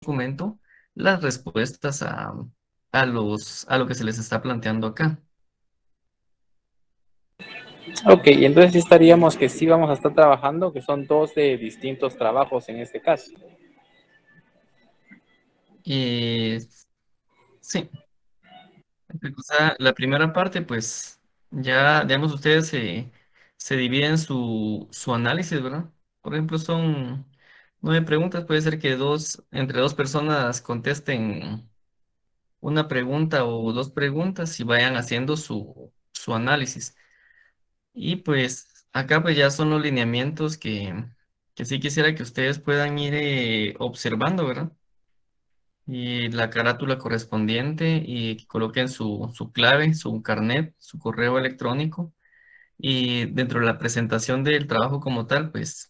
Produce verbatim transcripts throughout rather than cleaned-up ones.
documento las respuestas a, a los, a lo que se les está planteando acá. Ok, entonces sí estaríamos que sí vamos a estar trabajando, que son dos de distintos trabajos en este caso. Y sí, o sea, la primera parte, pues ya, digamos, ustedes se, se dividen su, su análisis, ¿verdad? Por ejemplo, son nueve preguntas, puede ser que dos, entre dos personas contesten una pregunta o dos preguntas y vayan haciendo su, su análisis. Y pues acá pues ya son los lineamientos que, que sí quisiera que ustedes puedan ir eh, observando, ¿verdad? Y la carátula correspondiente y que coloquen su, su clave, su carnet, su correo electrónico. Y dentro de la presentación del trabajo como tal, pues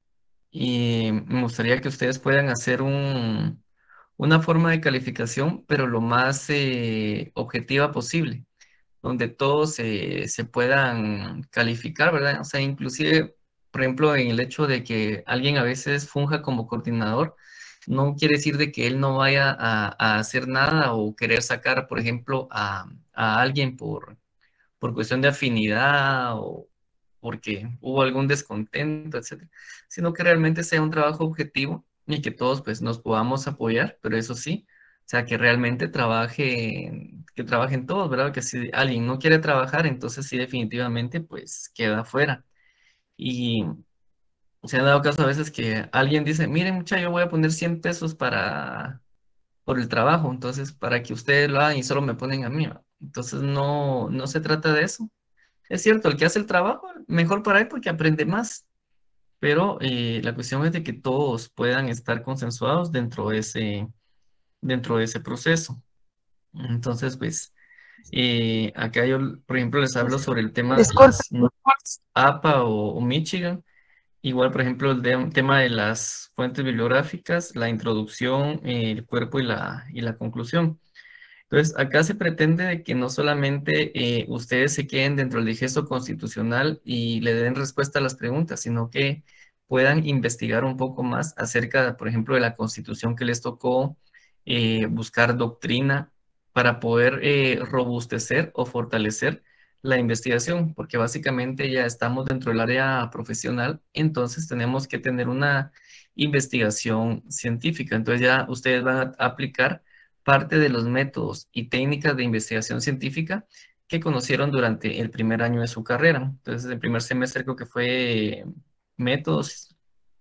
y me gustaría que ustedes puedan hacer un, una forma de calificación, pero lo más eh, objetiva posible, donde todos se, se puedan calificar, ¿verdad? O sea, inclusive, por ejemplo, en el hecho de que alguien a veces funja como coordinador, no quiere decir de que él no vaya a, a hacer nada o querer sacar, por ejemplo, a, a alguien por, por cuestión de afinidad o porque hubo algún descontento, etcétera, sino que realmente sea un trabajo objetivo y que todos pues nos podamos apoyar, pero eso sí, o sea, que realmente trabaje, que trabajen todos, ¿verdad? Que si alguien no quiere trabajar, entonces sí definitivamente pues queda fuera. Y se han dado caso a veces que alguien dice, miren muchacho, yo voy a poner cien pesos para, por el trabajo, entonces para que ustedes lo hagan y solo me ponen a mí, ¿va? Entonces no, no se trata de eso. Es cierto, el que hace el trabajo, mejor para él porque aprende más, pero eh, la cuestión es de que todos puedan estar consensuados dentro de ese, dentro de ese proceso. Entonces, pues, eh, acá yo, por ejemplo, les hablo sobre el tema de Disculpe, las normas A P A o, o Michigan. Igual, por ejemplo, el de- tema de las fuentes bibliográficas, la introducción, eh, el cuerpo y la, y la conclusión. Entonces, acá se pretende de que no solamente eh, ustedes se queden dentro del digesto constitucional y le den respuesta a las preguntas, sino que puedan investigar un poco más acerca, por ejemplo, de la constitución que les tocó, eh, buscar doctrina para poder eh, robustecer o fortalecer la investigación, porque básicamente ya estamos dentro del área profesional, entonces tenemos que tener una investigación científica. Entonces ya ustedes van a aplicar parte de los métodos y técnicas de investigación científica que conocieron durante el primer año de su carrera. Entonces, el primer semestre creo que fue métodos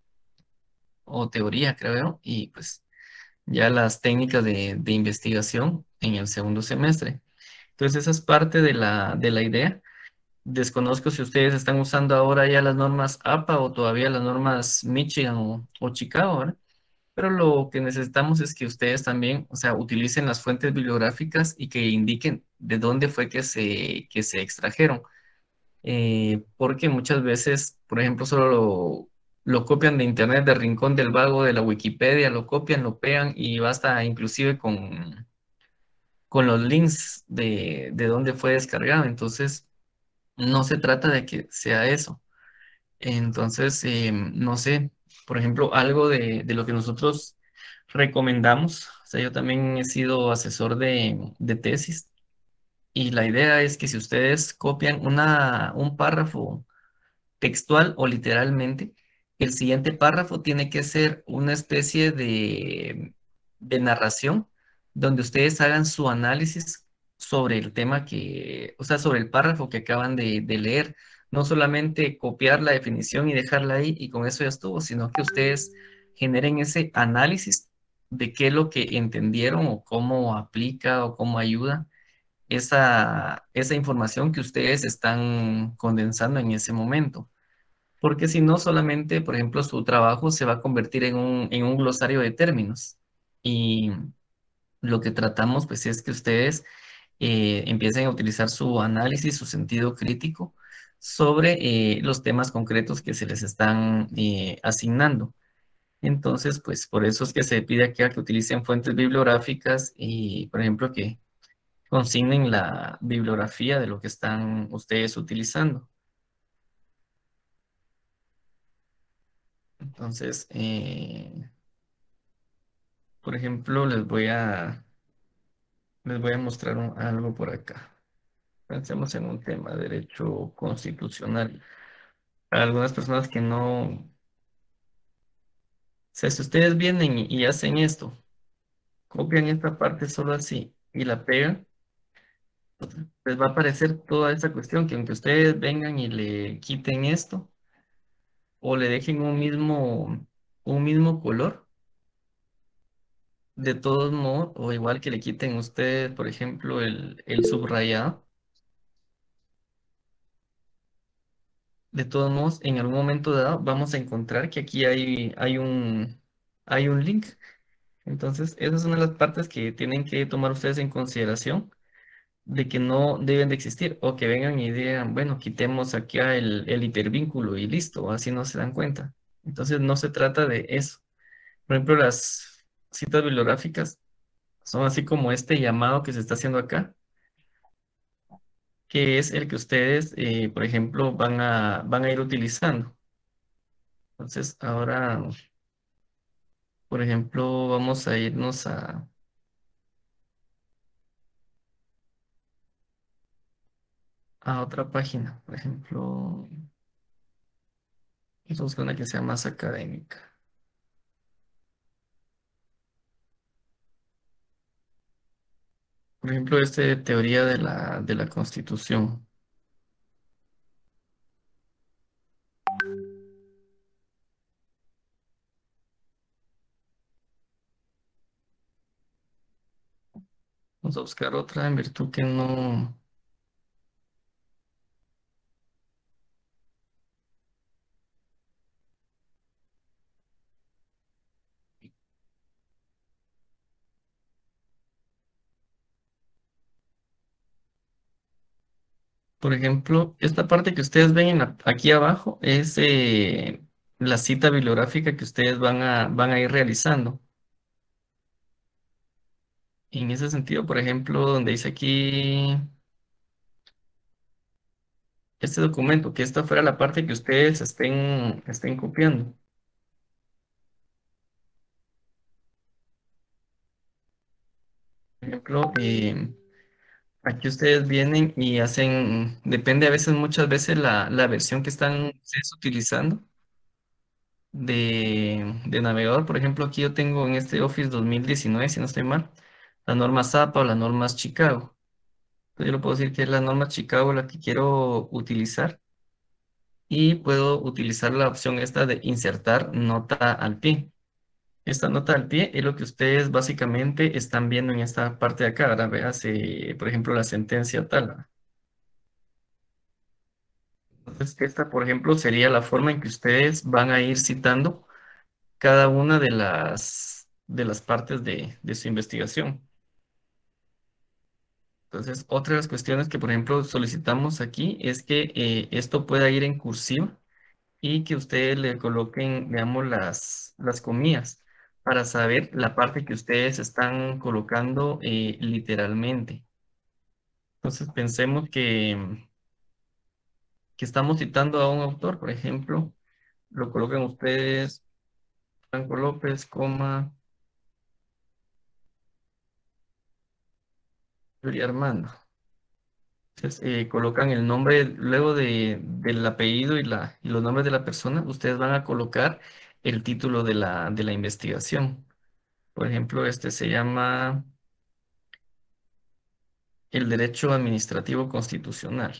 o teoría, creo, y pues ya las técnicas de, de investigación en el segundo semestre. Entonces, esa es parte de la, de la idea. Desconozco si ustedes están usando ahora ya las normas A P A o todavía las normas Michigan o, o Chicago, ¿verdad? Pero lo que necesitamos es que ustedes también, o sea, utilicen las fuentes bibliográficas y que indiquen de dónde fue que se, que se extrajeron. Eh, porque muchas veces, por ejemplo, solo lo, lo copian de internet, de Rincón del Vago, de la Wikipedia, lo copian, lo pegan y basta inclusive con, con los links de, de dónde fue descargado. Entonces, no se trata de que sea eso. Entonces, eh, no sé, por ejemplo, algo de, de lo que nosotros recomendamos. O sea, yo también he sido asesor de, de tesis y la idea es que si ustedes copian una, un párrafo textual o literalmente, el siguiente párrafo tiene que ser una especie de, de narración donde ustedes hagan su análisis sobre el tema que, o sea, sobre el párrafo que acaban de, de leer. No solamente copiar la definición y dejarla ahí y con eso ya estuvo, sino que ustedes generen ese análisis de qué es lo que entendieron o cómo aplica o cómo ayuda esa, esa información que ustedes están condensando en ese momento. Porque si no, solamente, por ejemplo, su trabajo se va a convertir en un, en un glosario de términos. Y lo que tratamos, pues, es que ustedes eh, empiecen a utilizar su análisis, su sentido crítico sobre eh, los temas concretos que se les están eh, asignando. Entonces, pues, por eso es que se pide aquí a que utilicen fuentes bibliográficas y, por ejemplo, que consignen la bibliografía de lo que están ustedes utilizando. Entonces, eh, Por ejemplo, les voy a, les voy a mostrar un- algo por acá. Pensemos en un tema, derecho constitucional. Para algunas personas que no, o sea, si ustedes vienen y, y hacen esto, copian esta parte solo así y la pegan, les va a aparecer toda esa cuestión que aunque ustedes vengan y le quiten esto o le dejen un mismo, un mismo color, de todos modos, o igual que le quiten ustedes, por ejemplo, el, el subrayado, de todos modos, en algún momento dado vamos a encontrar que aquí hay, hay un, hay un link. Entonces, esa es una de las partes que tienen que tomar ustedes en consideración de que no deben de existir o que vengan y digan, bueno, quitemos aquí el, el hipervínculo y listo, así no se dan cuenta. Entonces, no se trata de eso. Por ejemplo, las citas bibliográficas son así como este llamado que se está haciendo acá, que es el que ustedes, eh, por ejemplo, van a, van a ir utilizando. Entonces, ahora, por ejemplo, vamos a irnos a, a otra página. Por ejemplo, vamos a buscar una que sea más académica. Por ejemplo, este teoría de la, de la Constitución. Vamos a buscar otra en virtud que no. Por ejemplo, esta parte que ustedes ven en la- aquí abajo es eh, la cita bibliográfica que ustedes van a, van a ir realizando. En ese sentido, por ejemplo, donde dice aquí este documento, que esta fuera la parte que ustedes estén, estén copiando. Por ejemplo, eh, aquí ustedes vienen y hacen, depende a veces, muchas veces la, la versión que están ustedes utilizando de, de navegador. Por ejemplo, aquí yo tengo en este Office dos mil diecinueve, si no estoy mal, la norma SAPA o la norma Chicago. Entonces, yo le puedo decir que es la norma Chicago la que quiero utilizar y puedo utilizar la opción esta de insertar nota al pie. Esta nota al pie es lo que ustedes básicamente están viendo en esta parte de acá. Ahora véase, por ejemplo, la sentencia tal. Entonces, esta, por ejemplo, sería la forma en que ustedes van a ir citando cada una de las, de las partes de, de su investigación. Entonces, otra de las cuestiones que, por ejemplo, solicitamos aquí es que eh, esto pueda ir en cursiva y que ustedes le coloquen, digamos, las, las comillas para saber la parte que ustedes están colocando eh, literalmente. Entonces, pensemos que, que estamos citando a un autor, por ejemplo, lo colocan ustedes, Franco López, coma, Yuri Armando. Entonces, eh, colocan el nombre luego de, del apellido y, la, y los nombres de la persona, ustedes van a colocar el título de la, de la investigación. Por ejemplo, este se llama el derecho administrativo constitucional.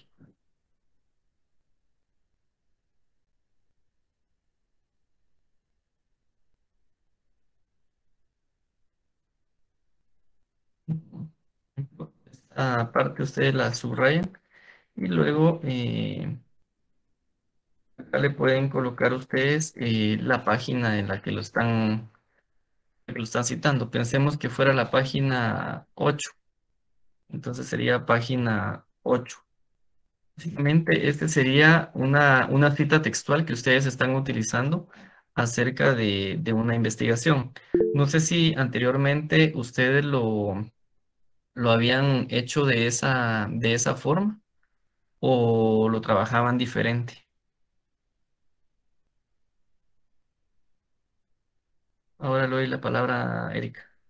Aparte, ustedes la subrayan y luego eh, acá le pueden colocar ustedes eh, la página en la que lo están, que lo están citando. Pensemos que fuera la página ocho, entonces sería página ocho. Básicamente, este sería una, una cita textual que ustedes están utilizando acerca de, de una investigación. No sé si anteriormente ustedes lo, lo habían hecho de esa, de esa forma o lo trabajaban diferente. Ahora le doy la palabra a Erika.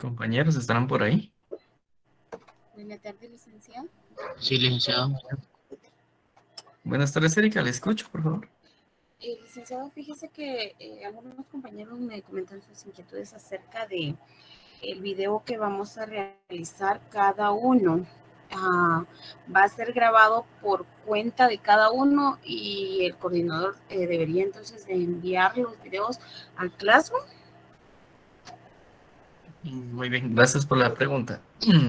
Compañeros, ¿estarán por ahí? Buenas tardes, licenciado. Sí, licenciado. Buenas tardes, Erika, le escucho, por favor. Eh, licenciado, fíjese que eh, algunos compañeros me comentan sus inquietudes acerca de el video que vamos a realizar cada uno. Ah, va a ser grabado por cuenta de cada uno y el coordinador eh, debería entonces de enviar los videos al Classroom. Muy bien, gracias por la pregunta.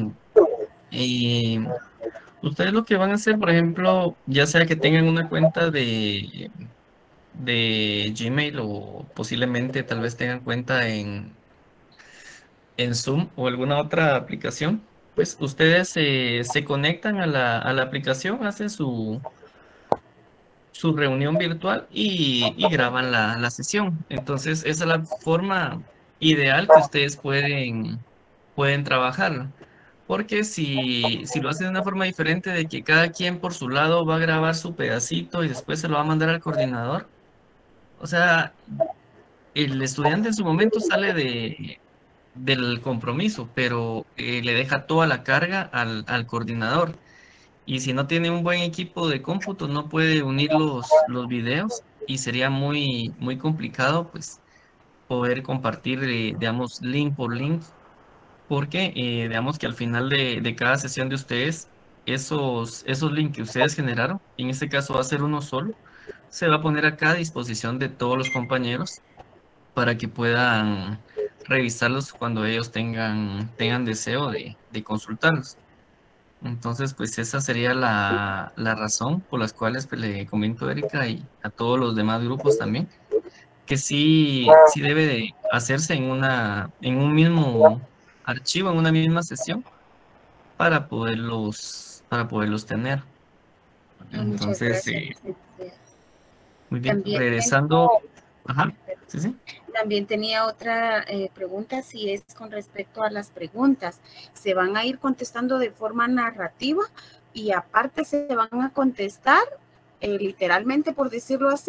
Y ustedes lo que van a hacer, por ejemplo, ya sea que tengan una cuenta de, de Gmail o posiblemente tal vez tengan cuenta en, en Zoom o alguna otra aplicación, pues ustedes eh, se conectan a la, a la aplicación, hacen su, su reunión virtual y, y graban la, la sesión. Entonces, esa es la forma ideal que ustedes pueden, pueden trabajar. Porque si, si lo hacen de una forma diferente de que cada quien por su lado va a grabar su pedacito y después se lo va a mandar al coordinador, o sea, el estudiante en su momento sale de, del compromiso, pero eh, le deja toda la carga al, al coordinador. Y si no tiene un buen equipo de cómputo, no puede unir los, los videos y sería muy, muy complicado, pues, poder compartir, eh, digamos, link por link, porque, eh, digamos, que al final de, de cada sesión de ustedes, esos, esos links que ustedes generaron, en este caso va a ser uno solo, se va a poner acá a disposición de todos los compañeros para que puedan revisarlos cuando ellos tengan, tengan deseo de, de consultarlos. Entonces, pues esa sería la, la razón por las cuales pues, le comento a Erika y a todos los demás grupos también, que sí, sí debe de hacerse en una, en un mismo archivo, en una misma sesión, para poderlos, para poderlos tener. Ah, muchas Entonces, gracias, eh, licenciado. muy bien, También regresando, tengo, ajá, sí, sí. también tenía otra eh, pregunta, si es con respecto a las preguntas. ¿Se van a ir contestando de forma narrativa y aparte se van a contestar eh, literalmente, por decirlo así?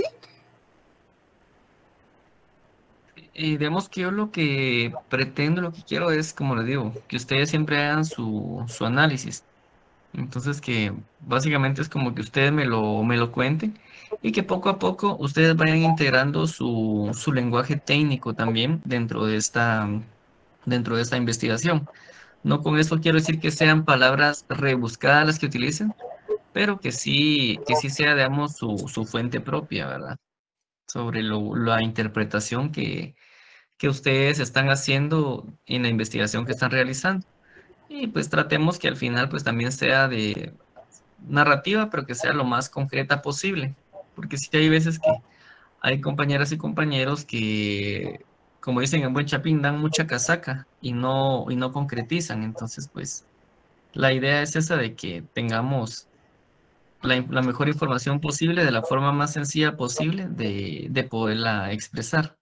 Eh, digamos que yo lo que pretendo, lo que quiero es, como les digo, que ustedes siempre hagan su, su análisis. Entonces que básicamente es como que ustedes me lo, me lo cuenten y que poco a poco ustedes vayan integrando su, su lenguaje técnico también dentro de esta, dentro de esta investigación. No con esto quiero decir que sean palabras rebuscadas las que utilicen, pero que sí, que sí sea, digamos, su, su fuente propia, ¿verdad? Sobre lo, la interpretación que, que ustedes están haciendo en la investigación que están realizando. Y pues tratemos que al final pues también sea de narrativa, pero que sea lo más concreta posible. Porque sí hay veces que hay compañeras y compañeros que, como dicen en buen chapín, dan mucha casaca y no, y no concretizan. Entonces, pues, la idea es esa de que tengamos la, la mejor información posible de la forma más sencilla posible de, de poderla expresar.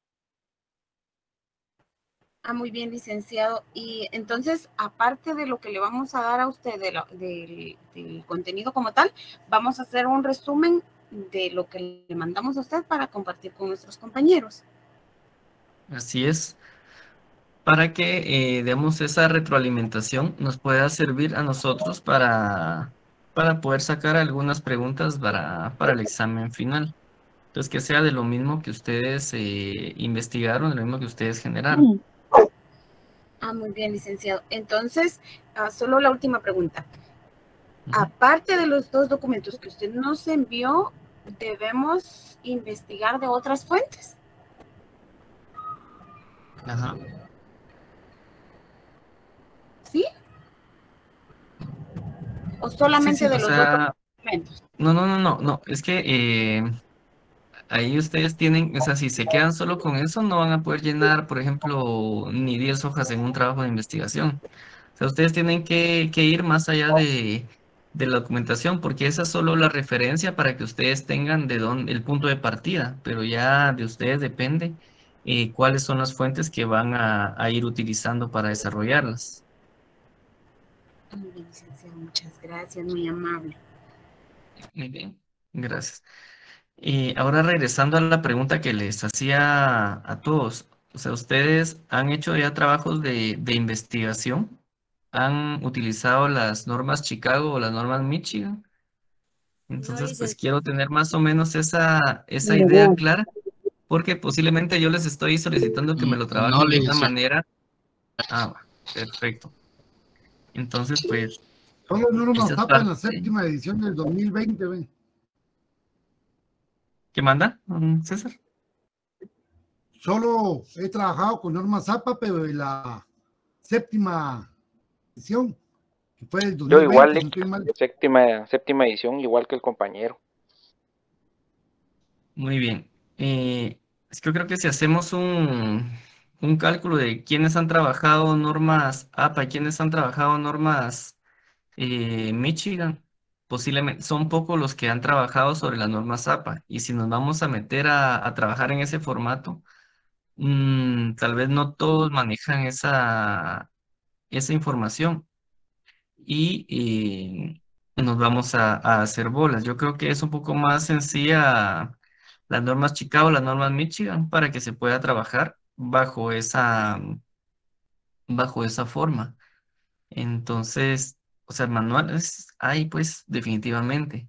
Ah, muy bien, licenciado. Y entonces, aparte de lo que le vamos a dar a usted de la- del, del contenido como tal, vamos a hacer un resumen de lo que le mandamos a usted para compartir con nuestros compañeros. Así es, para que, eh, digamos, esa retroalimentación nos pueda servir a nosotros para, para poder sacar algunas preguntas para, para el examen final. Entonces, que sea de lo mismo que ustedes eh, investigaron, de lo mismo que ustedes generaron. Mm. Ah, muy bien, licenciado. Entonces, ah, solo la última pregunta. Ujú. Aparte de los dos documentos que usted nos envió, debemos investigar de otras fuentes. Ajá. ¿Sí? ¿O Sí, solamente sí, de o los dos sea, documentos? no, no, no, no, no, es que eh, ahí ustedes tienen, o sea, si se quedan solo con eso, no van a poder llenar, por ejemplo, ni diez hojas en un trabajo de investigación. O sea, ustedes tienen que, que ir más allá de, de la documentación, porque esa es solo la referencia para que ustedes tengan de dónde, el punto de partida, pero ya de ustedes depende eh, cuáles son las fuentes que van a, a ir utilizando para desarrollarlas. Muy bien, licenciado. Muchas gracias, muy amable. Muy bien, gracias. Y ahora regresando a la pregunta que les hacía a todos, O sea, ustedes han hecho ya trabajos de, de investigación, han utilizado las normas Chicago o las normas Michigan. No, Entonces, pues licenciado. quiero tener más o menos esa, esa idea clara, porque posiblemente yo les estoy solicitando que me lo No, trabajen de una licenciado. manera. Ah, va, perfecto. Entonces, pues, Solo normas esa es A P A en la parte. séptima edición del dos mil veinte, ven. ¿Qué manda, don César? Solo he trabajado con normas A P A, pero en la séptima edición, que fue el Yo igual, dos mil veinte, si no Lick, estoy mal. séptima, séptima edición, igual que el compañero. Muy bien. Eh, es que yo creo que si hacemos un, un cálculo de quiénes han trabajado normas A P A y quiénes han trabajado normas eh, Michigan, posiblemente son pocos los que han trabajado sobre las normas A P A. Y si nos vamos a meter a, a trabajar en ese formato, mm, tal vez no todos manejan esa, esa información y eh, nos vamos a, a hacer bolas. Yo creo que es un poco más sencilla las normas Chicago, las normas Michigan, para que se pueda trabajar bajo esa, bajo esa forma. Entonces, o sea, manuales hay pues definitivamente.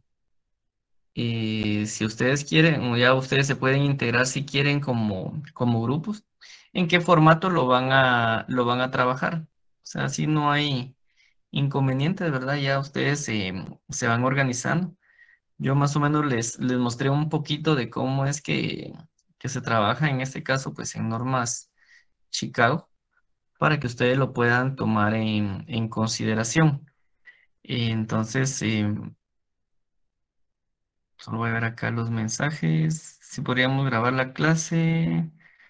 Y si ustedes quieren, o ya ustedes se pueden integrar si quieren como, como grupos, ¿en qué formato lo van a, lo van a trabajar? O sea, si no hay inconveniente, de verdad, ya ustedes se, se van organizando. Yo más o menos les, les mostré un poquito de cómo es que, que se trabaja en este caso, pues en normas Chicago, para que ustedes lo puedan tomar en, en consideración. Y entonces, eh, solo voy a ver acá los mensajes. Si podríamos grabar la clase.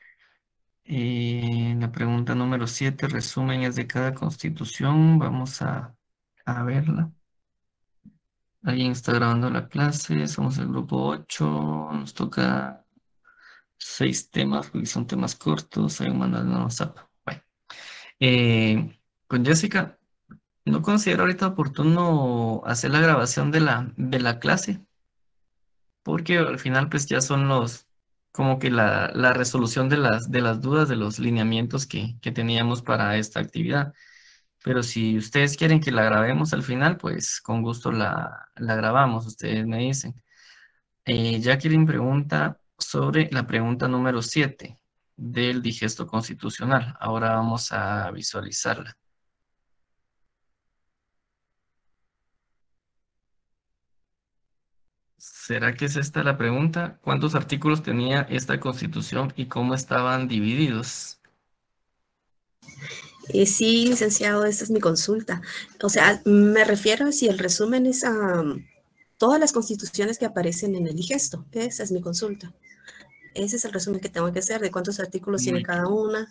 Eh, la pregunta número siete, resumen es de cada constitución. Vamos a, a verla. Alguien está grabando la clase, somos el grupo ocho, nos toca seis temas, porque son temas cortos, hay un manual de WhatsApp. Bueno, eh, con Jessica, no considero ahorita oportuno hacer la grabación de la, de la clase, porque al final pues ya son los, como que la, la resolución de las, de las dudas, de los lineamientos que, que teníamos para esta actividad. Pero si ustedes quieren que la grabemos al final, pues con gusto la, la grabamos, ustedes me dicen. Eh, Jacqueline pregunta sobre la pregunta número siete del digesto constitucional. Ahora vamos a visualizarla. ¿Será que es esta la pregunta? ¿Cuántos artículos tenía esta constitución y cómo estaban divididos? Eh, sí, licenciado, esta es mi consulta. O sea, me refiero a si el resumen es a um, todas las constituciones que aparecen en el digesto. Esa es mi consulta. Ese es el resumen que tengo que hacer, de cuántos artículos tiene Muy cada una.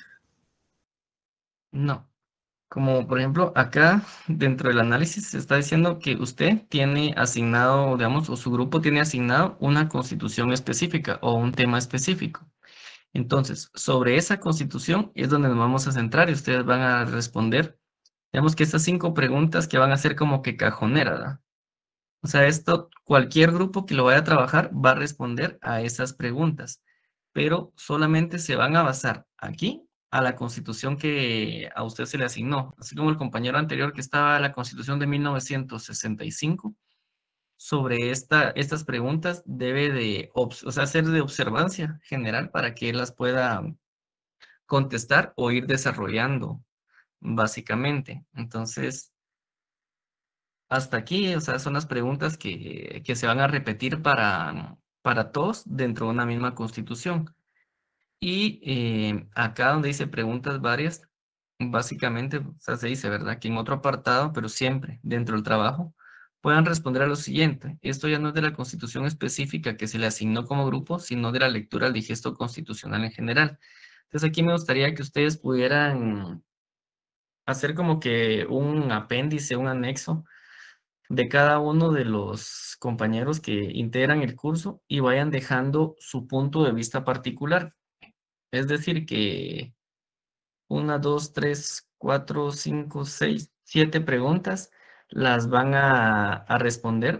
No. Como por ejemplo, acá dentro del análisis se está diciendo que usted tiene asignado, digamos, o su grupo tiene asignado una constitución específica o un tema específico. Entonces, sobre esa constitución es donde nos vamos a centrar y ustedes van a responder, digamos que estas cinco preguntas que van a ser como que cajoneras, ¿verdad? O sea, esto, cualquier grupo que lo vaya a trabajar va a responder a esas preguntas, pero solamente se van a basar aquí a la constitución que a usted se le asignó, así como el compañero anterior que estaba en la constitución de mil novecientos sesenta y cinco. Sobre esta, estas preguntas debe de, obs- o sea, ser de observancia general para que él las pueda contestar o ir desarrollando, básicamente. Entonces, hasta aquí, o sea, son las preguntas que, que se van a repetir para, para todos dentro de una misma constitución. Y eh, acá donde dice preguntas varias, básicamente, o sea, se dice, ¿verdad? Que en otro apartado, pero siempre dentro del trabajo, puedan responder a lo siguiente. Esto ya no es de la constitución específica que se le asignó como grupo, sino de la lectura del digesto constitucional en general. Entonces aquí me gustaría que ustedes pudieran hacer como que un apéndice, un anexo de cada uno de los compañeros que integran el curso y vayan dejando su punto de vista particular. Es decir, que una, dos, tres, cuatro, cinco, seis, siete preguntas las van a, a responder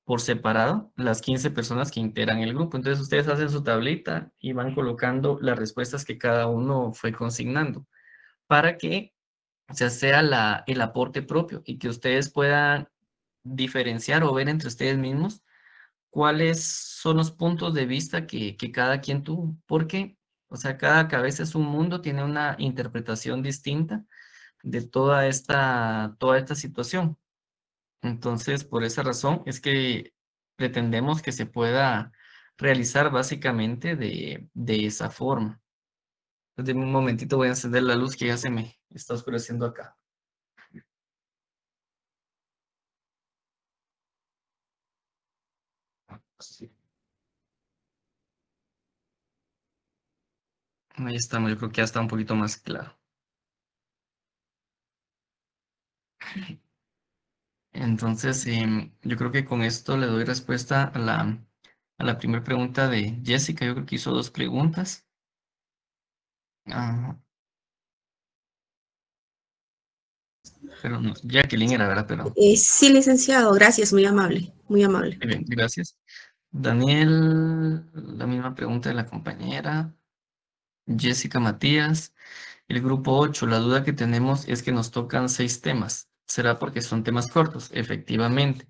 por separado las quince personas que integran el grupo. Entonces ustedes hacen su tablita y van colocando las respuestas que cada uno fue consignando para que se sea la, el aporte propio y que ustedes puedan diferenciar o ver entre ustedes mismos cuáles son los puntos de vista que, que cada quien tuvo. Porque, o sea, cada cabeza es un mundo, tiene una interpretación distinta de toda esta, toda esta situación. Entonces, por esa razón es que pretendemos que se pueda realizar básicamente de, de esa forma. Entonces, un momentito voy a encender la luz que ya se me está oscureciendo acá. Sí. Ahí estamos, yo creo que ya está un poquito más claro. Entonces, em, yo creo que con esto le doy respuesta a la, a la primera pregunta de Jessica. Yo creo que hizo dos preguntas. Ah, pero no, Jacqueline era, ¿verdad? Pero, Eh, sí, licenciado, gracias, muy amable, muy amable. muy bien, gracias. Daniel, la misma pregunta de la compañera. Jessica Matías, el grupo ocho, la duda que tenemos es que nos tocan seis temas. ¿Será porque son temas cortos? Efectivamente.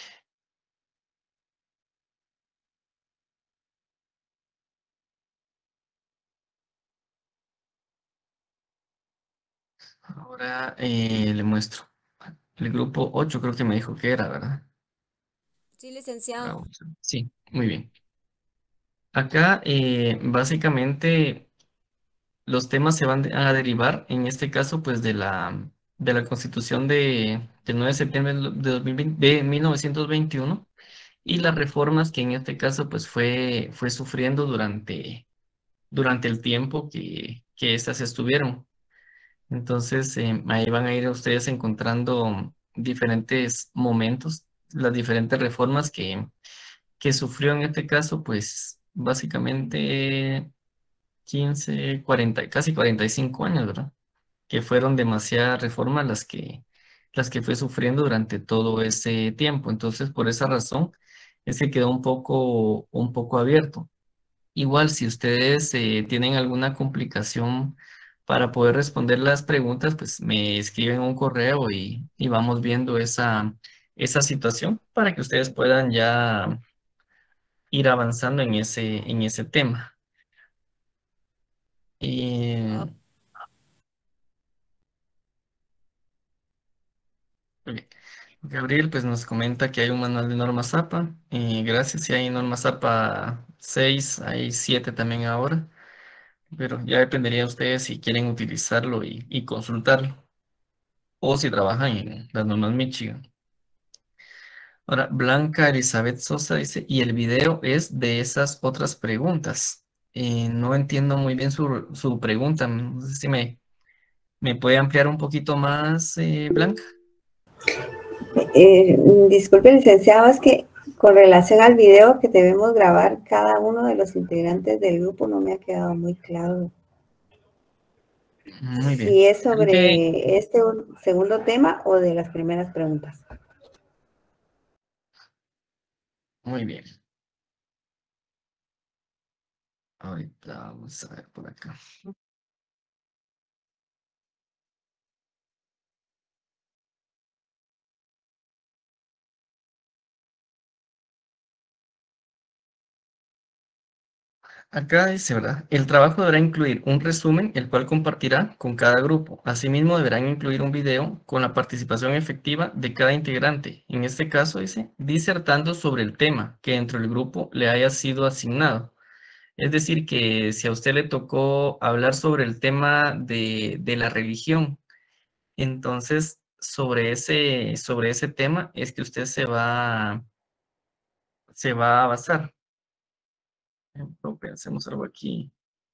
Ahora eh, le muestro. El grupo ocho creo que me dijo que era, ¿verdad? Sí, licenciado. Bravo. Sí, muy bien. Acá eh, básicamente los temas se van de- a derivar, en este caso, pues de la, de la Constitución de, del nueve de septiembre de dos mil veinte de mil novecientos veintiuno y las reformas que en este caso pues fue, fue sufriendo durante, durante el tiempo que, que éstas estuvieron. Entonces, eh, ahí van a ir ustedes encontrando diferentes momentos, las diferentes reformas que, que sufrió en este caso, pues básicamente quince cuarenta casi cuarenta y cinco años, ¿verdad? Que fueron demasiadas reformas las que, las que fue sufriendo durante todo ese tiempo. Entonces, por esa razón, es que quedó un poco, un poco abierto. Igual, si ustedes eh, tienen alguna complicación para poder responder las preguntas, pues me escriben un correo y, y vamos viendo esa, esa situación para que ustedes puedan ya ir avanzando en ese, en ese tema. Y, Ah, ok. Gabriel, pues nos comenta que hay un manual de normas ZAPA. Y gracias, si hay normas ZAPA seis, hay siete también ahora. Pero ya dependería de ustedes si quieren utilizarlo y, y consultarlo. O si trabajan en las normas Michigan. Ahora, Blanca Elizabeth Sosa dice, y el video es de esas otras preguntas. Eh, no entiendo muy bien su, su pregunta. No sé si me, me puede ampliar un poquito más, eh, Blanca. Eh, disculpe, licenciado, es que con relación al video que debemos grabar cada uno de los integrantes del grupo no me ha quedado muy claro Muy bien. si es Creo que- sobre este segundo tema o de las primeras preguntas. Muy bien. Ahorita vamos a ver por acá. Acá dice, ¿verdad? El trabajo deberá incluir un resumen, el cual compartirá con cada grupo. Asimismo, deberán incluir un video con la participación efectiva de cada integrante. En este caso, dice, disertando sobre el tema que dentro del grupo le haya sido asignado. Es decir, que si a usted le tocó hablar sobre el tema de, de la religión, entonces sobre ese, sobre ese tema es que usted se va, se va a basar. Por ejemplo, pensemos algo aquí.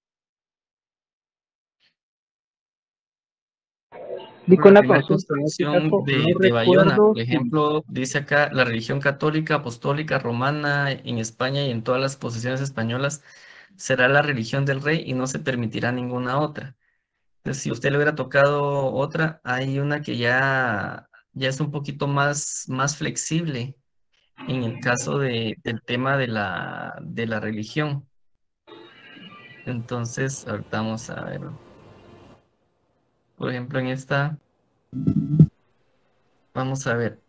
Dico Por la una primera consulta, en este constitución caso de, no de Bayona, recuerdo por si ejemplo, dice acá la religión católica, apostólica, romana en España y en todas las posesiones españolas será la religión del rey y no se permitirá ninguna otra. Entonces, si usted le hubiera tocado otra, hay una que ya, ya es un poquito más, más flexible en el caso de, del tema de la, de la religión. Entonces, ahorita vamos a ver, por ejemplo, en esta, vamos a ver,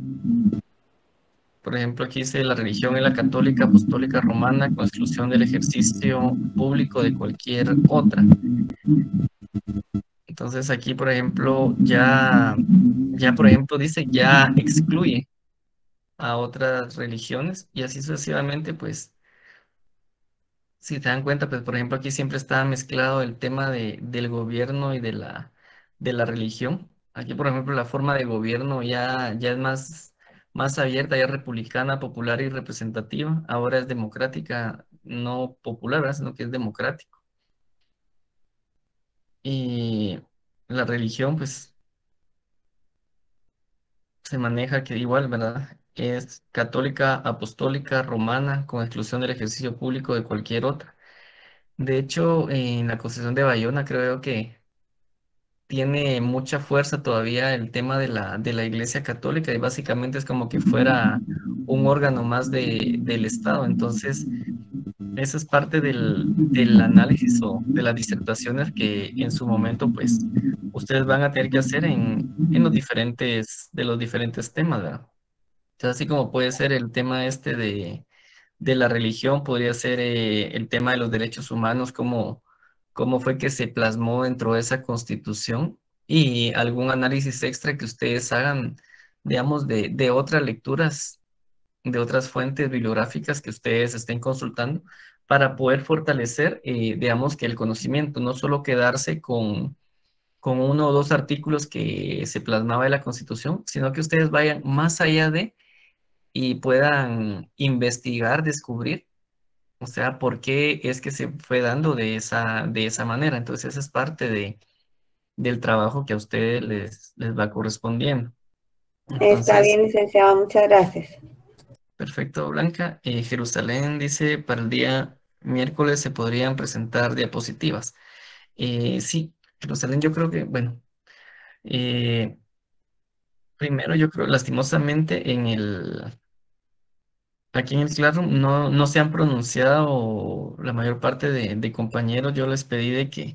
por ejemplo, aquí dice la religión es la católica, apostólica, romana, con exclusión del ejercicio público de cualquier otra. Entonces aquí, por ejemplo, ya, ya, por ejemplo, dice ya excluye a otras religiones y así sucesivamente, pues, si te dan cuenta, pues, por ejemplo, aquí siempre está mezclado el tema de, del gobierno y de la, de la religión. Aquí, por ejemplo, la forma de gobierno ya, ya es más, más abierta, ya es republicana, popular y representativa. Ahora es democrática, no popular, ¿verdad? Sino que es democrático. Y la religión, pues, se maneja que igual, ¿verdad? Es católica, apostólica, romana, con exclusión del ejercicio público de cualquier otra. De hecho, en la Constitución de Bayona creo que tiene mucha fuerza todavía el tema de la, de la Iglesia Católica y básicamente es como que fuera un órgano más de, del Estado. Entonces, eso es parte del, del análisis o de las disertaciones que en su momento, pues, ustedes van a tener que hacer en, en los diferentes, de los diferentes temas, ¿verdad? Entonces, así como puede ser el tema este de, de la religión, podría ser eh, el tema de los derechos humanos, cómo, cómo fue que se plasmó dentro de esa constitución y algún análisis extra que ustedes hagan, digamos, de, de otras lecturas, de otras fuentes bibliográficas que ustedes estén consultando para poder fortalecer, eh, digamos, que el conocimiento, no solo quedarse con, con uno o dos artículos que se plasmaba de la constitución, sino que ustedes vayan más allá de y puedan investigar, descubrir, o sea, por qué es que se fue dando de esa, de esa manera. Entonces, esa es parte de, del trabajo que a ustedes les, les va correspondiendo. Está Entonces, bien, licenciado, muchas gracias. perfecto, Blanca. Eh, Jerusalén dice, para el día miércoles se podrían presentar diapositivas. Eh, sí, Jerusalén, yo creo que, bueno, eh, primero yo creo, lastimosamente, en el, aquí en el Classroom no, no se han pronunciado la mayor parte de, de compañeros. Yo les pedí de que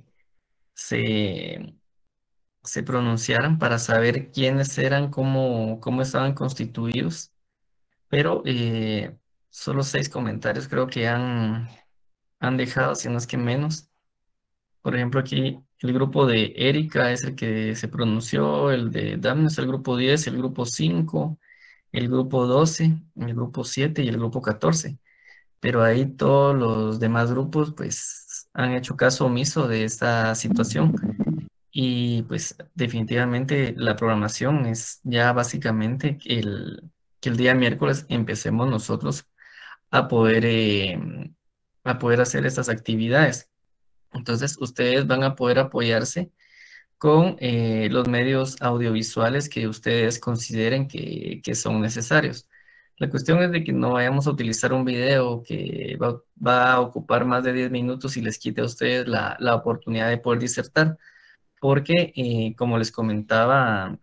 se, se pronunciaran para saber quiénes eran, cómo, cómo estaban constituidos, pero eh, solo seis comentarios creo que han, han dejado, si no es que menos. Por ejemplo, aquí el grupo de Erika es el que se pronunció, el de Damne es el grupo diez, el grupo cinco, el grupo doce, el grupo siete y el grupo catorce. Pero ahí todos los demás grupos pues han hecho caso omiso de esta situación y pues definitivamente la programación es ya básicamente que el, que el día miércoles empecemos nosotros a poder, eh, a poder hacer estas actividades. Entonces ustedes van a poder apoyarse con eh, los medios audiovisuales que ustedes consideren que, que son necesarios. La cuestión es de que no vayamos a utilizar un video que va, va a ocupar más de diez minutos y les quite a ustedes la, la oportunidad de poder disertar, porque eh, como les comentaba,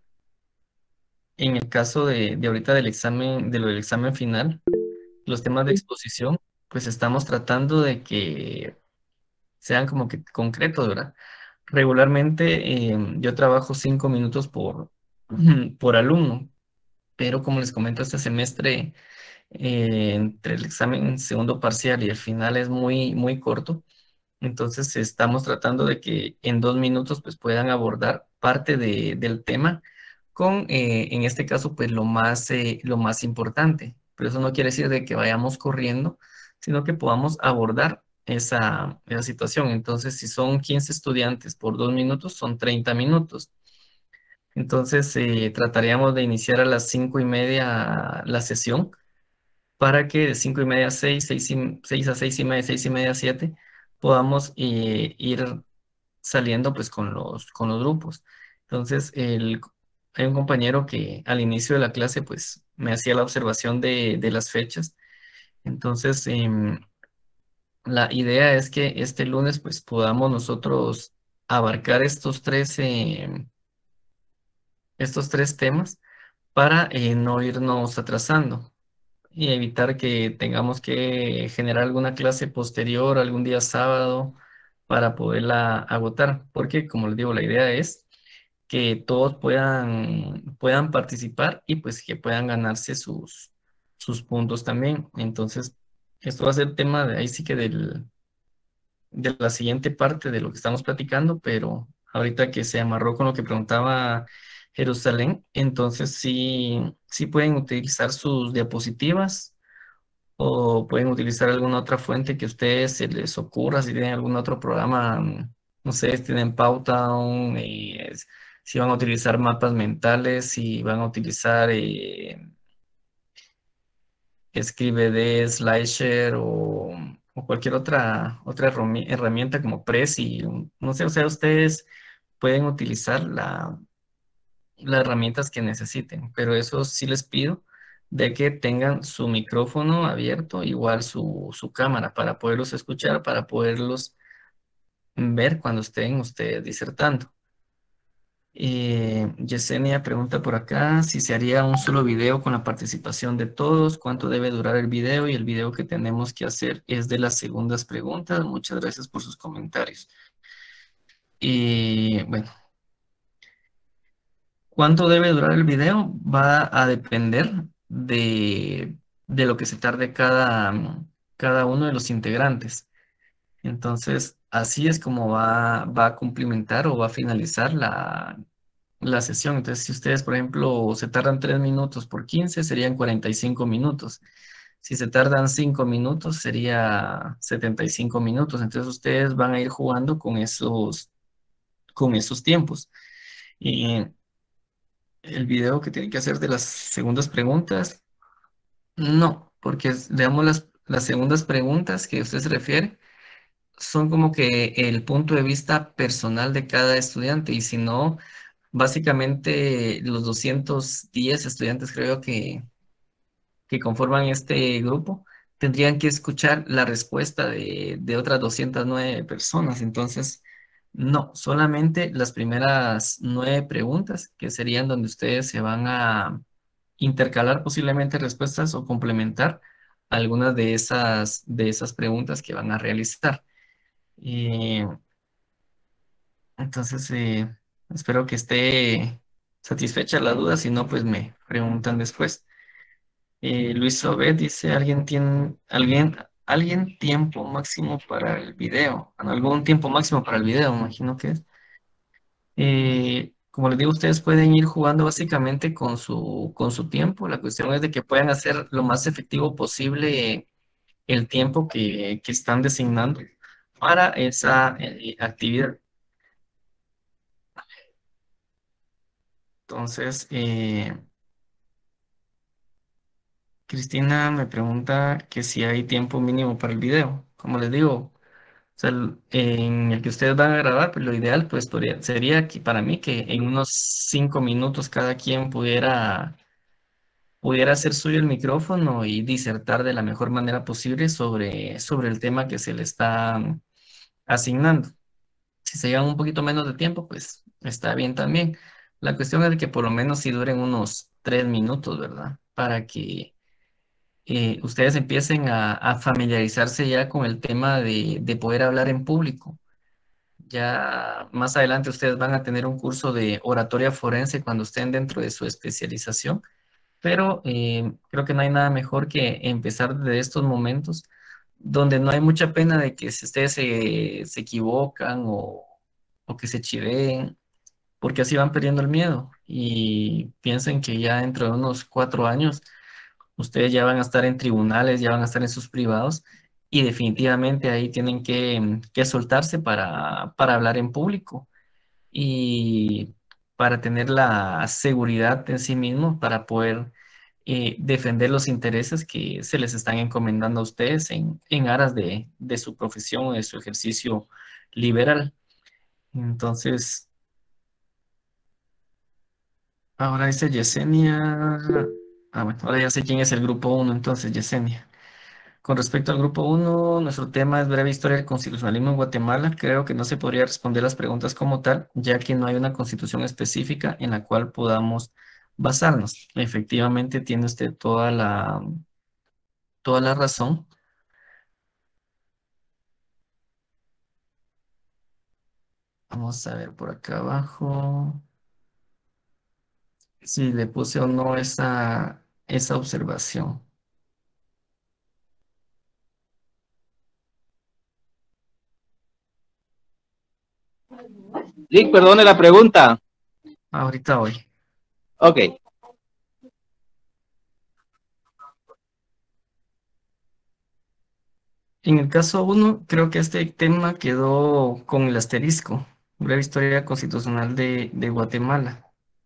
en el caso de, de ahorita del examen, de lo del examen final, los temas de exposición, pues estamos tratando de que sean como que concretos, ¿verdad? Regularmente eh, yo trabajo cinco minutos por, por alumno, pero como les comento, este semestre eh, entre el examen segundo parcial y el final es muy, muy corto. Entonces estamos tratando de que en dos minutos pues puedan abordar parte de- del tema con, eh, en este caso, pues lo más, eh, lo más importante. Pero eso no quiere decir de que vayamos corriendo, sino que podamos abordar esa, esa situación. Entonces, si son quince estudiantes por dos minutos, son treinta minutos. Entonces, eh, trataríamos de iniciar a las cinco y media la sesión para que de cinco y media a seis, seis, y- seis a seis y media, seis y media a siete, podamos eh, ir saliendo pues con los, con los grupos. Entonces, el, hay un compañero que al inicio de la clase pues me hacía la observación de, de las fechas. Entonces, em, la idea es que este lunes pues podamos nosotros abarcar estos tres, em, estos tres temas para eh, no irnos atrasando. y evitar que tengamos que generar alguna clase posterior, algún día sábado, para poderla agotar, porque como les digo, la idea es que todos puedan, puedan participar y pues que puedan ganarse sus, sus puntos también. Entonces, esto va a ser tema de ahí sí que del, de la siguiente parte de lo que estamos platicando, pero ahorita que se amarró con lo que preguntaba Jerusalén, entonces sí, sí pueden utilizar sus diapositivas o pueden utilizar alguna otra fuente que a ustedes se les ocurra, si tienen algún otro programa, mm, no sé, si tienen Powtown, eh, es- si van a utilizar mapas mentales, si van a utilizar eh, Escribe de SlideShare o, o cualquier otra, otra herrami- herramienta como Prezi, no sé, o sea, ustedes pueden utilizar la, las herramientas que necesiten, pero eso sí les pido de que tengan su micrófono abierto, igual su, su cámara para poderlos escuchar, para poderlos ver cuando estén ustedes disertando. Eh, Yesenia pregunta por acá si se haría un solo video con la participación de todos, cuánto debe durar el video y el video que tenemos que hacer es de las segundas preguntas. Muchas gracias por sus comentarios. Y bueno, ¿cuánto debe durar el video? Va a depender de, de lo que se tarde cada, cada uno de los integrantes. Entonces, así es como va, va a cumplimentar o va a finalizar la, la sesión. Entonces, si ustedes, por ejemplo, se tardan tres minutos por quince, serían cuarenta y cinco minutos. Si se tardan cinco minutos, sería setenta y cinco minutos. Entonces, ustedes van a ir jugando con esos, con esos tiempos. Y el video que tienen que hacer de las segundas preguntas, no, porque es- digamos las, las segundas preguntas que usted se refiere son como que el punto de vista personal de cada estudiante y si no, básicamente los doscientos diez estudiantes creo que, que conforman este grupo tendrían que escuchar la respuesta de, de otras doscientas nueve personas. Entonces, no, solamente las primeras nueve preguntas que serían donde ustedes se van a intercalar posiblemente respuestas o complementar algunas de esas, de esas preguntas que van a realizar. Y entonces, eh, espero que esté satisfecha la duda, si no, pues me preguntan después. Eh, Luis Sobet dice, ¿alguien tiene, alguien, alguien tiempo máximo para el video? Bueno, algún tiempo máximo para el video, me imagino que es. Eh, como les digo, ustedes pueden ir jugando básicamente con su, con su tiempo. La cuestión es de que puedan hacer lo más efectivo posible el tiempo que, que están designando para esa eh, actividad. Entonces, eh, Cristina me pregunta que si hay tiempo mínimo para el video. Como les digo, o sea, el- en el que ustedes van a grabar, pues lo ideal pues podría- sería que para mí que en unos cinco minutos cada quien pudiera, pudiera hacer suyo el micrófono y disertar de la mejor manera posible sobre, sobre el tema que se le está asignando. Si se llevan un poquito menos de tiempo, pues está bien también. La cuestión es de que por lo menos si duren unos tres minutos, ¿verdad? Para que eh, ustedes empiecen a, a familiarizarse ya con el tema de, de poder hablar en público. Ya más adelante ustedes van a tener un curso de oratoria forense cuando estén dentro de su especialización, pero eh, creo que no hay nada mejor que empezar desde estos momentos donde no hay mucha pena de que si ustedes se, se equivocan o, o que se chiveen, porque así van perdiendo el miedo y piensen que ya dentro de unos cuatro años ustedes ya van a estar en tribunales, ya van a estar en sus privados y definitivamente ahí tienen que, que soltarse para, para hablar en público y para tener la seguridad en sí mismos, para poder eh, defender los intereses que se les están encomendando a ustedes en, en aras de, de su profesión o de su ejercicio liberal. Entonces, ahora dice Yesenia. Ah, bueno, ahora ya sé quién es el grupo uno, entonces, Yesenia. Con respecto al grupo uno, nuestro tema es breve historia del constitucionalismo en Guatemala. Creo que no se podría responder las preguntas como tal, ya que no hay una constitución específica en la cual podamos basarnos. Efectivamente, tiene usted toda la, toda la razón. Vamos a ver por acá abajo. Si le puse o no esa, esa observación. Lick, perdone la pregunta. Ahorita voy. Ok. En el caso uno, creo que este tema quedó con el asterisco. Breve historia constitucional de, de Guatemala.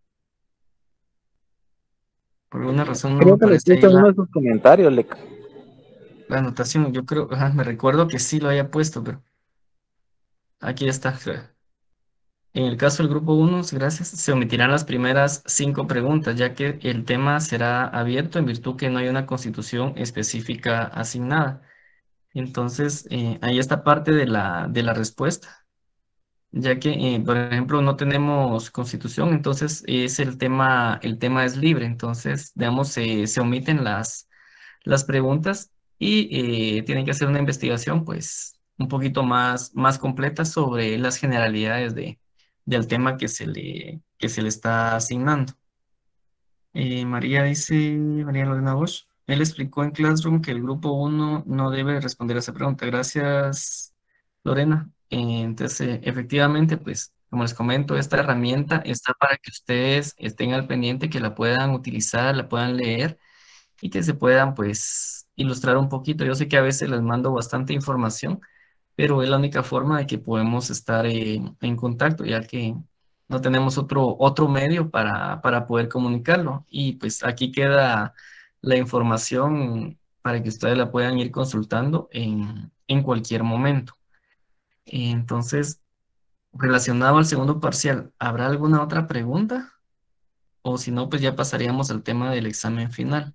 Por alguna razón no me Creo que le aparece ahí puse uno la, de sus comentarios, Lick. la anotación. Yo creo, ajá, me recuerdo que sí lo haya puesto, pero aquí está. En el caso del grupo uno, gracias, se omitirán las primeras cinco preguntas, ya que el tema será abierto en virtud que no hay una constitución específica asignada. Entonces, eh, ahí está parte de la, de la respuesta, ya que, eh, por ejemplo, no tenemos constitución, entonces es el tema, el tema es libre, entonces, digamos, se se omiten las las preguntas y eh, tienen que hacer una investigación pues un poquito más, más completa sobre las generalidades de, del tema que se le, que se le está asignando. Eh, María dice, María Lorena Bosch, él explicó en Classroom que el grupo uno no debe responder a esa pregunta. Gracias, Lorena. Eh, entonces, eh, efectivamente, pues, como les comento, esta herramienta está para que ustedes estén al pendiente, que la puedan utilizar, la puedan leer y que se puedan pues ilustrar un poquito. Yo sé que a veces les mando bastante información, pero es la única forma de que podemos estar eh, en contacto, ya que no tenemos otro, otro medio para, para poder comunicarlo. Y pues aquí queda la información para que ustedes la puedan ir consultando en, en cualquier momento. Entonces, relacionado al segundo parcial, ¿habrá alguna otra pregunta? O si no, pues ya pasaríamos al tema del examen final.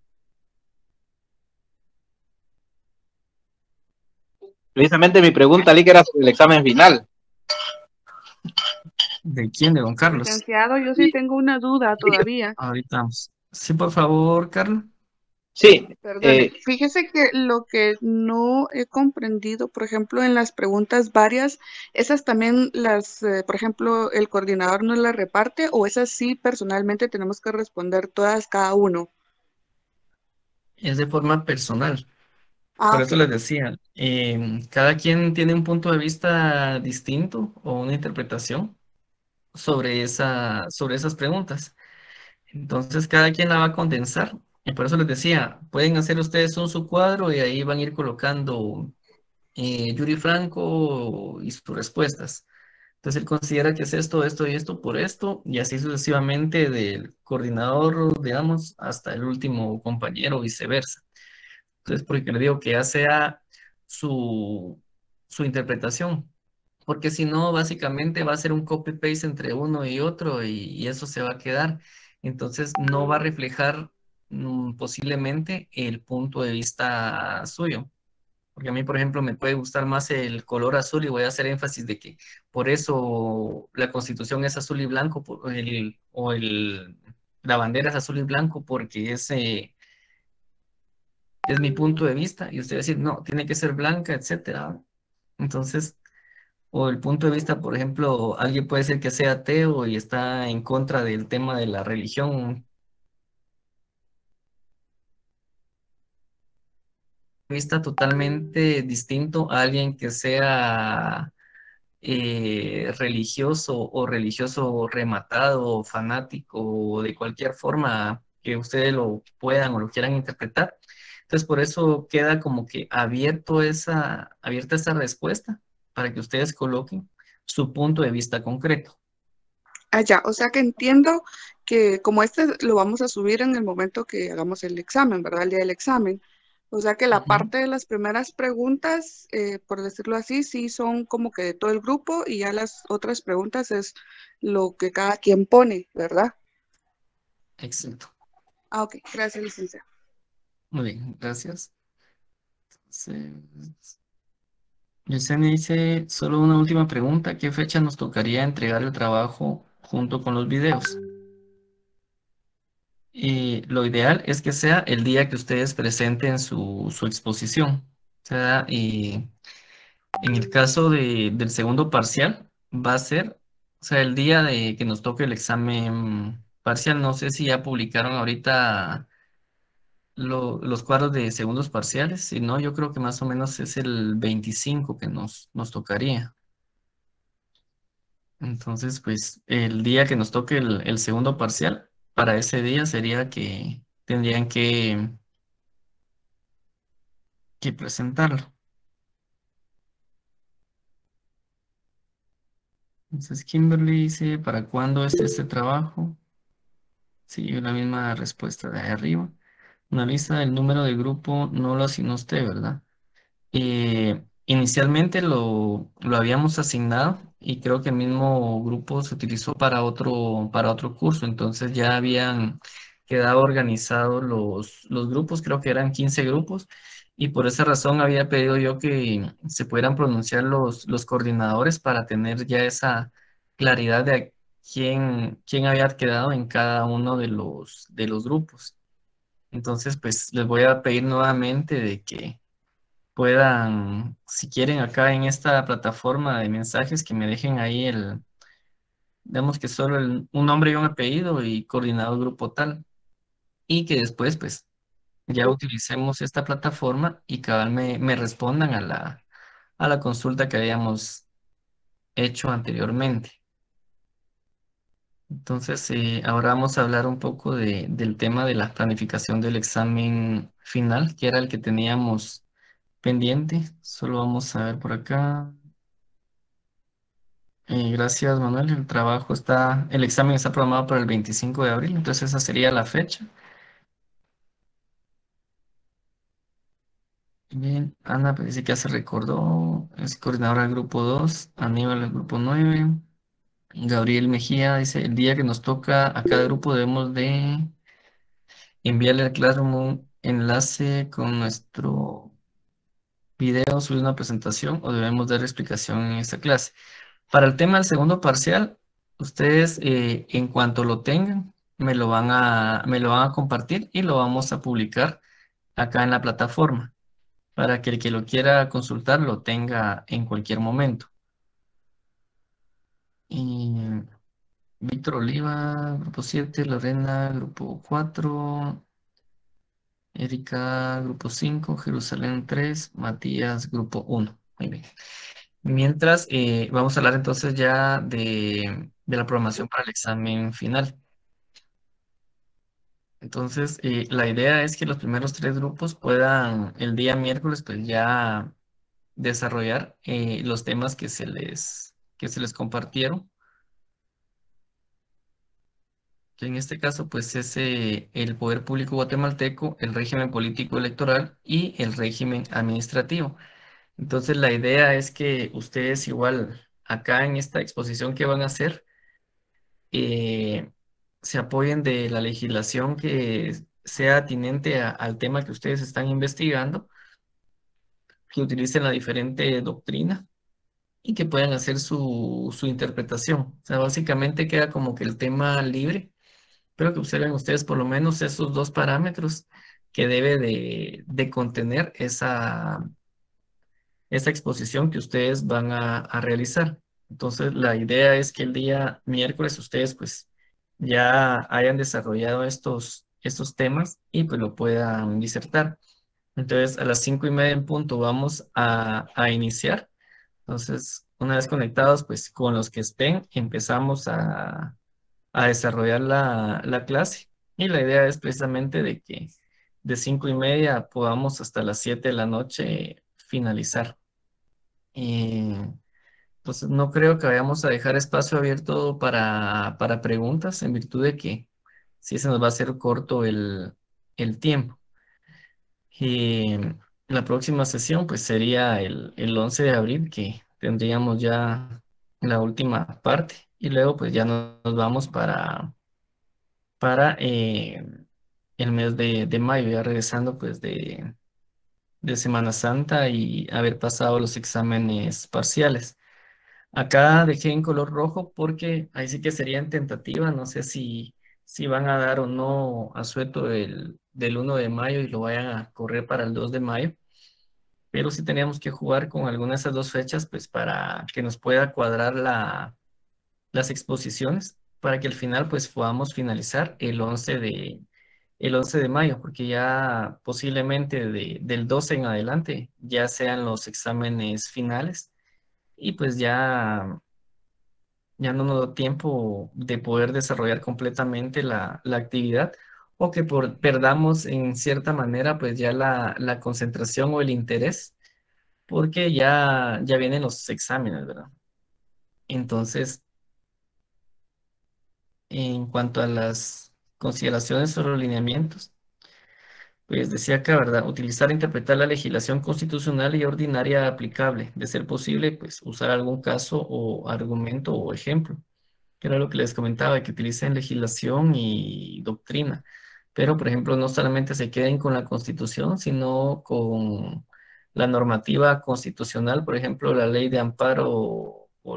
Precisamente mi pregunta, Lick, era sobre el examen final. ¿De quién? ¿De don Carlos? Licenciado, yo sí tengo una duda todavía. Ahorita vamos. Sí, por favor, Carlos. Sí. Perdone, Eh, fíjese que lo que no he comprendido, por ejemplo, en las preguntas varias, esas también las, eh, por ejemplo, el coordinador nos las reparte o esas sí personalmente tenemos que responder todas cada uno. Es de forma personal. Ah, Por eso ok. les decía, em, cada quien tiene un punto de vista distinto o una interpretación sobre esa, sobre esas preguntas. Entonces, cada quien la va a condensar. Y por eso les decía, pueden hacer ustedes un subcuadro y ahí van a ir colocando eh, Yuri Franco y sus respuestas. Entonces él considera que es esto, esto y esto por esto, y así sucesivamente del coordinador, digamos, hasta el último compañero, viceversa. Entonces, porque le digo que ya sea su, su interpretación, porque si no, básicamente va a ser un copy-paste entre uno y otro y, y eso se va a quedar. Entonces, no va a reflejar mm, posiblemente el punto de vista suyo. Porque a mí, por ejemplo, me puede gustar más el color azul y voy a hacer énfasis de que por eso la Constitución es azul y blanco por el, o el, la bandera es azul y blanco porque ese es mi punto de vista y usted va a decir, no, tiene que ser blanca, etcétera. Entonces, o el punto de vista, por ejemplo, alguien puede ser que sea ateo y está en contra del tema de la religión, vista totalmente distinto a alguien que sea eh, religioso o religioso rematado o fanático o de cualquier forma que ustedes lo puedan o lo quieran interpretar. Entonces, por eso queda como que abierto esa, abierta esa respuesta para que ustedes coloquen su punto de vista concreto. Ah, ya, o sea que entiendo que como este lo vamos a subir en el momento que hagamos el examen, ¿verdad? El día del examen. O sea que la Ujú. parte de las primeras preguntas, eh, por decirlo así, sí son como que de todo el grupo y ya las otras preguntas es lo que cada quien pone, ¿verdad? Exacto. Ah, ok, gracias, licenciada. Muy bien, gracias. Entonces, Yesenia dice, solo una última pregunta, ¿qué fecha nos tocaría entregar el trabajo junto con los videos? Y lo ideal es que sea el día que ustedes presenten su, su exposición. O sea, y en el caso de- del segundo parcial, va a ser, o sea, el día de que nos toque el examen parcial. No sé si ya publicaron ahorita lo- los cuadros de segundos parciales. Si no, yo creo que más o menos es el veinticinco que nos, nos tocaría. Entonces, pues el día que nos toque el, el segundo parcial, para ese día sería que tendrían que, que presentarlo. Entonces, Kimberly dice, ¿para cuándo es este trabajo? Sí, la misma respuesta de ahí arriba. Analiza el número de grupo, no lo asignó usted, ¿verdad? Eh, inicialmente lo, lo habíamos asignado y creo que el mismo grupo se utilizó para otro, para otro curso, entonces ya habían quedado organizados los, los grupos, creo que eran quince grupos, y por esa razón había pedido yo que se pudieran pronunciar los, los coordinadores para tener ya esa claridad de quién, quién había quedado en cada uno de los, de los grupos. Entonces, pues les voy a pedir nuevamente de que puedan, si quieren acá en esta plataforma de mensajes, que me dejen ahí el, digamos que solo el- un nombre y un apellido y coordinador grupo tal, y que después pues ya utilicemos esta plataforma y cabal me, me respondan a la, a la consulta que habíamos hecho anteriormente. Entonces, eh, ahora vamos a hablar un poco de- del tema de la planificación del examen final, que era el que teníamos pendiente. Solo vamos a ver por acá. Eh, gracias, Manuel. El trabajo está, el examen está programado para el veinticinco de abril, entonces esa sería la fecha. Bien, Ana pues, dice que ya se recordó, es coordinadora del grupo dos, Aníbal del grupo nueve, Gabriel Mejía dice, el día que nos toca a cada grupo debemos de enviarle al Classroom un enlace con nuestro video, subir una presentación o debemos dar explicación en esta clase. Para el tema del segundo parcial, ustedes eh, en cuanto lo tengan, me lo van a, me lo van a compartir y lo vamos a publicar acá en la plataforma para que el que lo quiera consultar lo tenga en cualquier momento. Y Víctor Oliva, grupo siete, Lorena, grupo cuatro, Erika, grupo cinco, Jerusalén tres, Matías, grupo uno. Muy bien. Mientras, eh, vamos a hablar entonces ya de, de la programación para el examen final. Entonces, eh, la idea es que los primeros tres grupos puedan el día miércoles pues ya desarrollar eh, los temas que se les, que se les compartieron. Que en este caso pues es eh, el poder público guatemalteco, el régimen político electoral y el régimen administrativo. Entonces, la idea es que ustedes igual acá en esta exposición que van a hacer, eh, se apoyen de la legislación que sea atinente a- al tema que ustedes están investigando, que utilicen la diferente doctrina y que puedan hacer su, su interpretación. O sea, básicamente queda como que el tema libre, pero que observen ustedes por lo menos esos dos parámetros que debe de, de contener esa, esa exposición que ustedes van a, a realizar. Entonces, la idea es que el día miércoles ustedes pues ya hayan desarrollado estos, estos temas y pues lo puedan disertar. Entonces, a las cinco y media en punto vamos a, a iniciar. Entonces, una vez conectados, pues con los que estén, empezamos a, a desarrollar la, la clase. Y la idea es precisamente de que de cinco y media podamos hasta las siete de la noche finalizar. Y pues no creo que vayamos a dejar espacio abierto para, para preguntas en virtud de que sí se nos va a hacer corto el, el tiempo. Y la próxima sesión pues sería el, el once de abril que tendríamos ya la última parte y luego pues ya nos nos vamos para, para eh, el mes de, de mayo, ya regresando pues de, de Semana Santa y haber pasado los exámenes parciales. Acá dejé en color rojo porque ahí sí que sería en tentativa, no sé si, si van a dar o no asueto del, del uno de mayo y lo vayan a correr para el dos de mayo. Pero sí teníamos que jugar con alguna de esas dos fechas, pues para que nos pueda cuadrar la, las exposiciones, para que al final pues podamos finalizar el once de, el once de mayo, porque ya posiblemente de- del doce en adelante ya sean los exámenes finales y pues ya, ya no nos da tiempo de poder desarrollar completamente la, la actividad o que por, perdamos en cierta manera pues ya la, la concentración o el interés porque ya, ya vienen los exámenes, ¿verdad? Entonces, en cuanto a las consideraciones sobre los lineamientos, pues decía acá, ¿verdad? Utilizar e interpretar la legislación constitucional y ordinaria aplicable. De ser posible, pues usar algún caso o argumento o ejemplo, que era lo que les comentaba, que utilicen legislación y doctrina. Pero, por ejemplo, no solamente se queden con la Constitución, sino con la normativa constitucional, por ejemplo, la ley de amparo o, o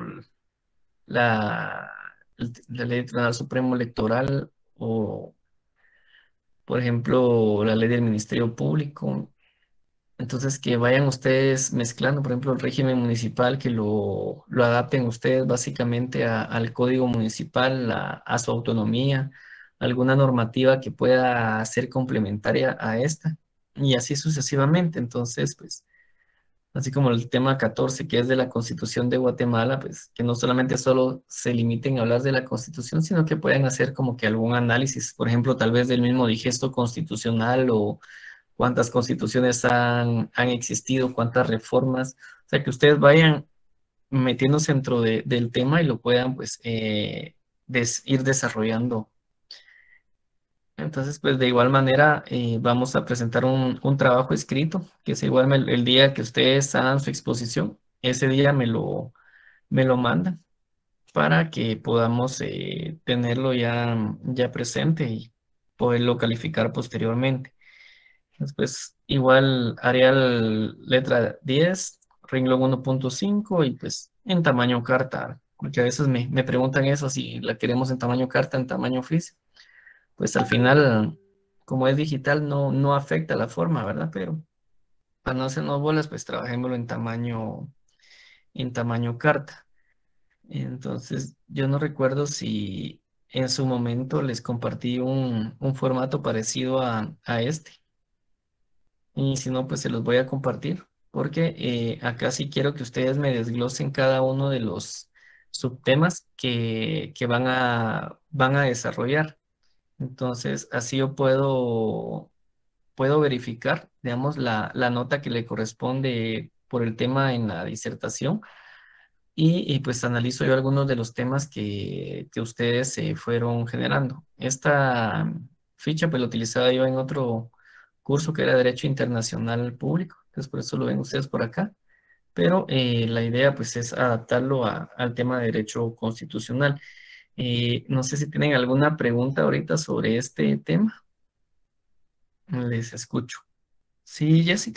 la, la ley del Tribunal Supremo Electoral o, por ejemplo, la ley del Ministerio Público. Entonces, que vayan ustedes mezclando, por ejemplo, el régimen municipal, que lo, lo adapten ustedes básicamente a- al código municipal, a, a su autonomía, alguna normativa que pueda ser complementaria a esta, y así sucesivamente. Entonces, pues, así como el tema catorce que es de la Constitución de Guatemala, pues, que no solamente solo se limiten a hablar de la Constitución, sino que puedan hacer como que algún análisis, por ejemplo, tal vez del mismo digesto constitucional o cuántas constituciones han, han existido, cuántas reformas, o sea, que ustedes vayan metiéndose dentro de- del tema y lo puedan pues eh, des- ir desarrollando. Entonces, pues de igual manera eh, vamos a presentar un, un trabajo escrito, que es igual el, el día que ustedes hagan su exposición, ese día me lo, me lo mandan para que podamos eh, tenerlo ya, ya presente y poderlo calificar posteriormente. Después igual haría el letra diez renglón uno punto cinco y pues en tamaño carta, porque a veces me, me preguntan eso, si la queremos en tamaño carta, en tamaño físico. Pues al final, como es digital, no, no afecta la forma, ¿verdad? Pero para no hacernos bolas, pues trabajémoslo en tamaño, en tamaño carta. Entonces, yo no recuerdo si en su momento les compartí un, un formato parecido a, a este. Y si no, pues se los voy a compartir, porque eh, acá sí quiero que ustedes me desglosen cada uno de los subtemas que, que van a, van a desarrollar. Entonces, así yo puedo, puedo verificar, digamos, la, la nota que le corresponde por el tema en la disertación y, y, pues analizo yo algunos de los temas que, que ustedes se fueron generando. Esta ficha pues la utilizaba yo en otro curso que era Derecho Internacional Público, entonces por eso lo ven ustedes por acá, pero eh, la idea pues es adaptarlo a- al tema de Derecho Constitucional. Eh, no sé si tienen alguna pregunta ahorita sobre este tema. Les escucho. Sí, Jessica.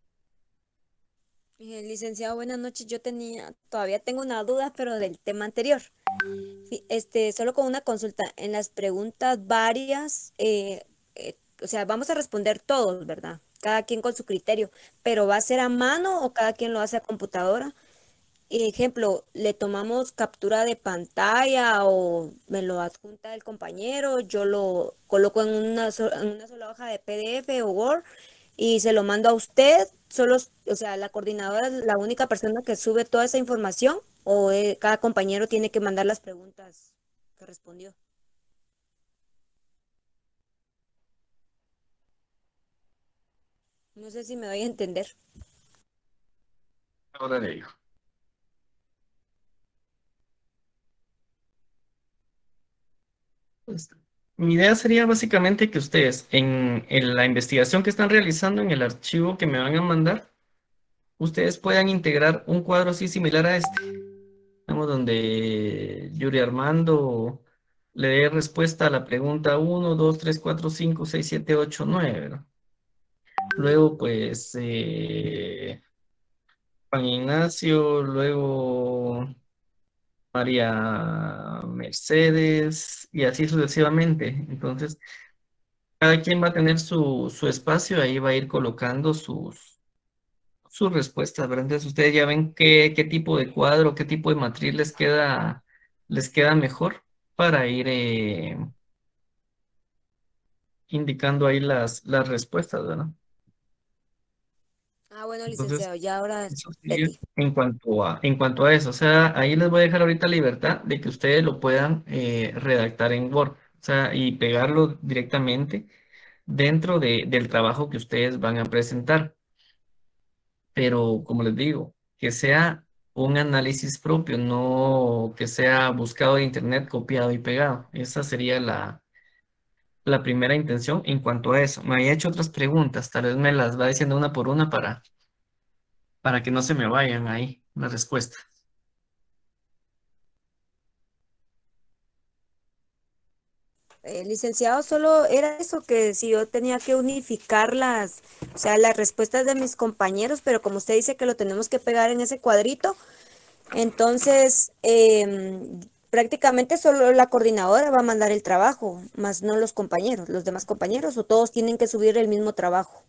Eh, licenciado, buenas noches. Yo tenía, todavía tengo una duda, pero del tema anterior. Sí, este, solo con una consulta. En las preguntas varias, eh, eh, o sea, vamos a responder todos, ¿verdad? Cada quien con su criterio, pero ¿va a ser a mano o cada quien lo hace a computadora? Ejemplo, le tomamos captura de pantalla o me lo adjunta el compañero, yo lo coloco en una, so- en una sola hoja de P D F o Word y se lo mando a usted. Solo, o sea, la coordinadora es la única persona que sube toda esa información o eh, cada compañero tiene que mandar las preguntas que respondió. No sé si me doy a entender. Ahora le digo. Pues, mi idea sería básicamente que ustedes en, en la investigación que están realizando en el archivo que me van a mandar, ustedes puedan integrar un cuadro así similar a este, digamos, donde Yuri Armando le dé respuesta a la pregunta uno, dos, tres, cuatro, cinco, seis, siete, ocho, nueve, ¿verdad? Luego, pues, eh, Juan Ignacio, luego María Mercedes y así sucesivamente. Entonces, cada quien va a tener su, su espacio, ahí va a ir colocando sus, sus respuestas, ¿verdad? Entonces, ustedes ya ven qué, qué tipo de cuadro, qué tipo de matriz les queda, les queda mejor para ir eh, indicando ahí las, las respuestas, ¿verdad? Ah, bueno, Entonces, licenciado, ya ahora eso sería Betty. en cuanto a, en cuanto a eso. O sea, ahí les voy a dejar ahorita libertad de que ustedes lo puedan eh, redactar en Word, o sea, y pegarlo directamente dentro de- del trabajo que ustedes van a presentar. Pero, como les digo, que sea un análisis propio, no que sea buscado de internet, copiado y pegado. Esa sería la, la primera intención en cuanto a eso. Me había hecho otras preguntas, tal vez me las va diciendo una por una para, para que no se me vayan ahí las respuestas. Eh, licenciado, solo era eso, que si yo tenía que unificar las, o sea, las respuestas de mis compañeros, pero como usted dice que lo tenemos que pegar en ese cuadrito, entonces em, prácticamente solo la coordinadora va a mandar el trabajo, más no los compañeros, los demás compañeros, o todos tienen que subir el mismo trabajo.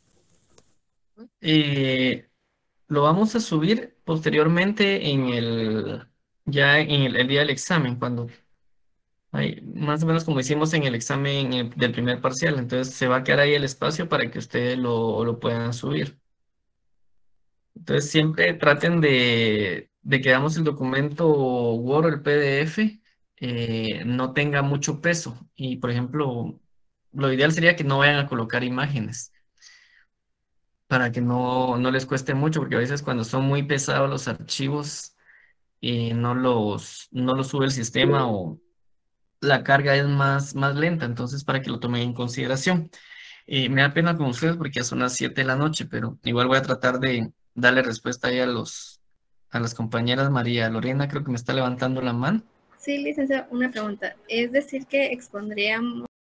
Eh, lo vamos a subir posteriormente en el, ya en el, el día del examen, cuando hay, más o menos como hicimos en el examen eh, del primer parcial. Entonces se va a quedar ahí el espacio para que ustedes lo, lo puedan subir. Entonces siempre traten de, de que damos el documento Word o el P D F, eh, no tenga mucho peso. Y por ejemplo, lo ideal sería que no vayan a colocar imágenes para que no, no les cueste mucho, porque a veces cuando son muy pesados los archivos, eh, no los, no los sube el sistema o la carga es más, más lenta. Entonces, para que lo tomen en consideración. Eh, me da pena con ustedes porque ya son las siete de la noche, pero igual voy a tratar de darle respuesta ahí a los, a las compañeras. María Lorena creo que me está levantando la mano. Sí, licenciado, una pregunta. Es decir, que expondríamos